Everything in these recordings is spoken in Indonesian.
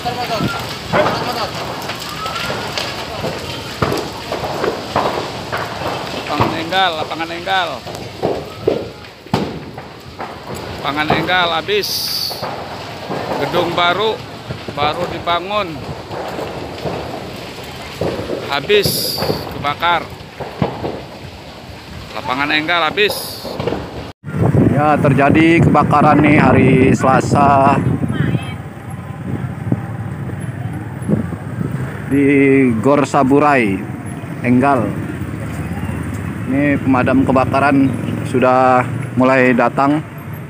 Lapangan Enggal habis. Gedung baru dibangun, habis kebakar. Lapangan Enggal habis. Ya, terjadi kebakaran nih hari Selasa di Gor Saburai, Enggal. Ini pemadam kebakaran sudah mulai datang.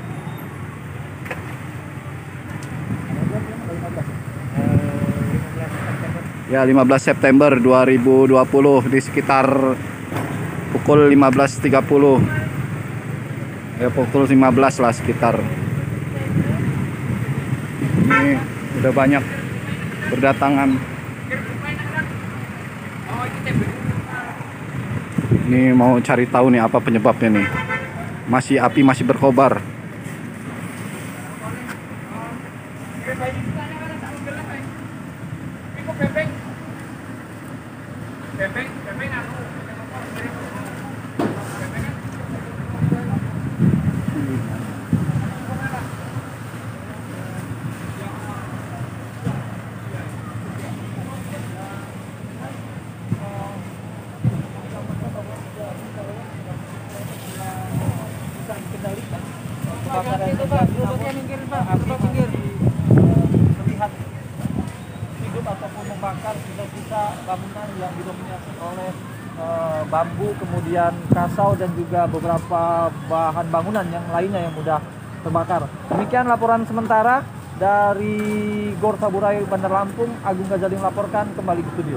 Ya, 15 September 2020 di sekitar pukul 15.30. Ya, pukul 15 lah sekitar. Ini udah banyak berdatangan. Ini mau cari tahu nih apa penyebabnya nih. Api masih berkobar. Kebakaran itu Pak, gerobaknya minggir Pak, minggir. Terlihat hidup ataupun membakar sisa-sisa bangunan yang didominasi oleh bambu, kemudian kasau dan juga beberapa bahan bangunan yang lainnya yang mudah terbakar. Demikian laporan sementara dari Gor Saburai, Bandar Lampung. Agung Ghazali melaporkan, kembali ke studio.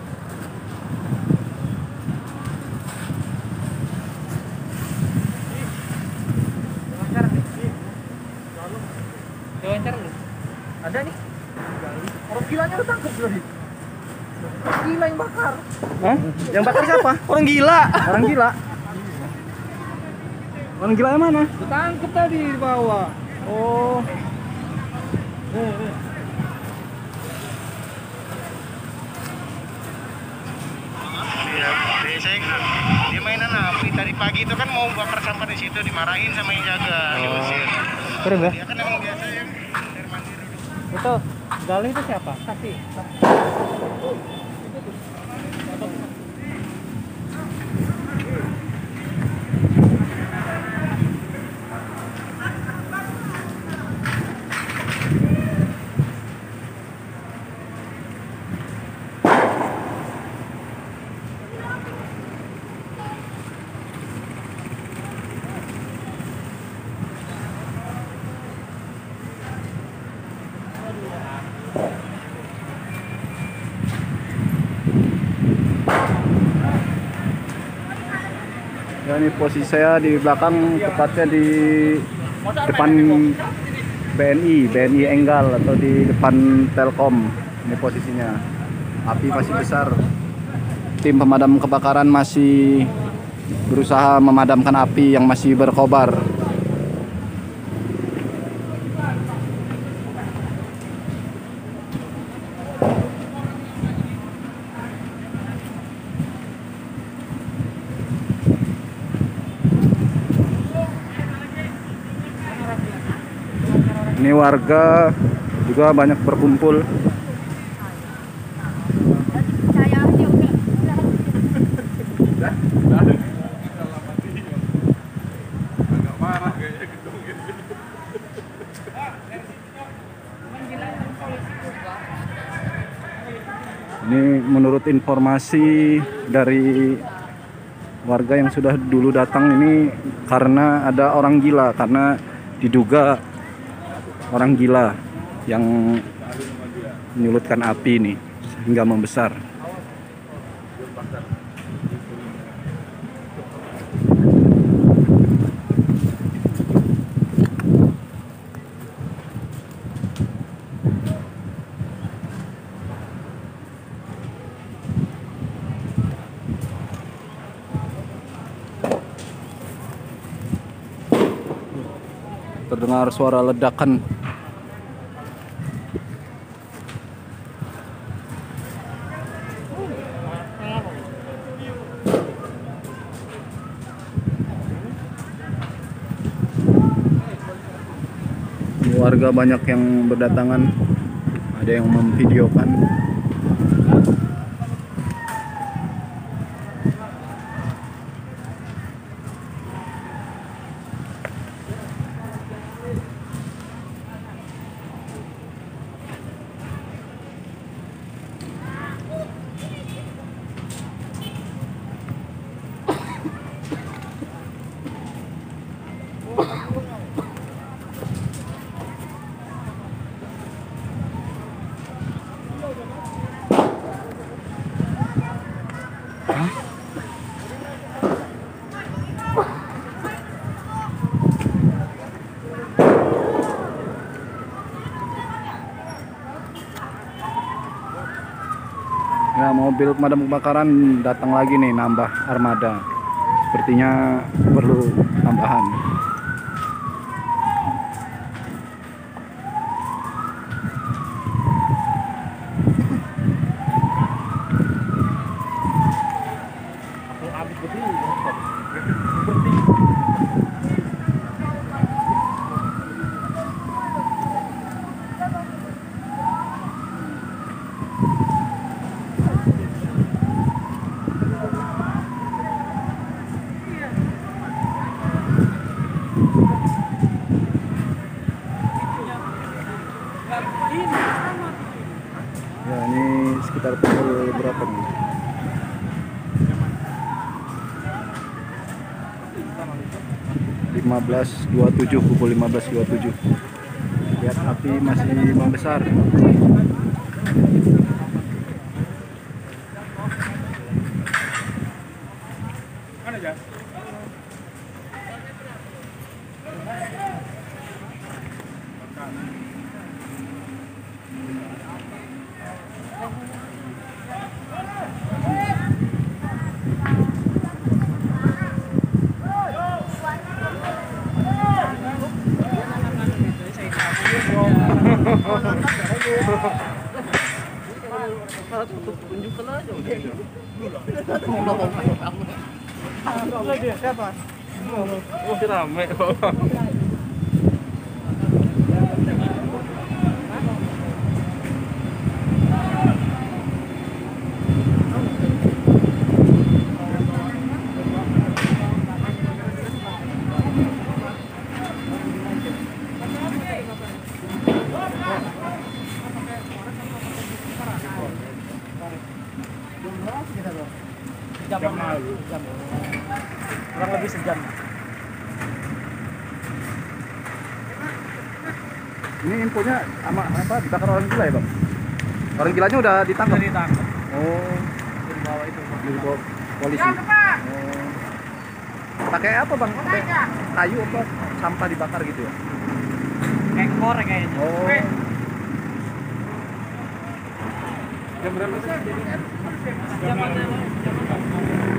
Ada nih. Orang gilanya udah tangkap berarti. Orang gila yang bakar. Hah? Yang bakar siapa? Orang gila. Orang gila. Orang gila yang mana? Ditangkap tadi di bawah. Oh. Dia mainan api tadi pagi itu kan mau bakar sampah di situ, dimarahin sama yang jaga, diusir. Keren ya? Dia kan emang biasa yang air mandi duduk. Itu Gali itu siapa? Saksi. Ya, ini posisi saya di belakang, tepatnya di depan BNI Enggal atau di depan Telkom. Ini posisinya. Api masih besar. Tim pemadam kebakaran masih berusaha memadamkan api yang masih berkobar. Ini warga juga banyak berkumpul. Ini menurut informasi dari warga yang sudah dulu datang, ini karena ada orang gila, karena diduga orang gila yang menyulutkan api ini hingga membesar. Terdengar suara ledakan. warga banyak yang berdatangan, ada yang memvideokan. Ya, mobil pemadam kebakaran datang lagi nih, nambah armada. Sepertinya perlu tambahan. Ya, ini sekitar pukul berapa nih? Pukul 15.27. Lihat api masih membesar. Siapa? Oh, rame. Jam lalu. Kurang lebih sejam. Ini infonya sama apa, dibakar orang gila ya, Bang? Orang gilanya udah ditangkap. Udah ditangkap. Oh, Di bawah itu. di bawah polisi. Oh. Pakai apa, Bang? Pakai kayu apa sampah dibakar gitu ya? Kayak korek kayaknya. Oh. Jam berapa sih? Jam